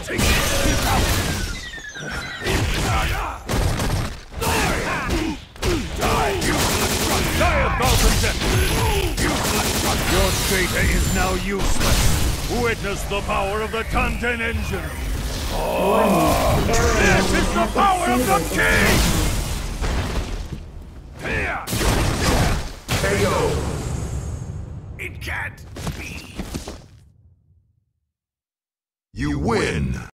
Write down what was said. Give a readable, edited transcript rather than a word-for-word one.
Your traitor is now useless. Witness the power of the Tantan engine. This is the power of the king! KO. It can't be. You win.